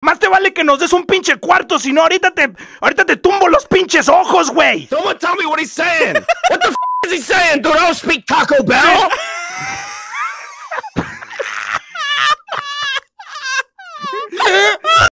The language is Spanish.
Más te vale que nos des un pinche cuarto, si no ahorita te tumbo los pinches ojos, güey. Someone tell me what he's saying. What the f is he saying, dude? I don't speak Taco Bell.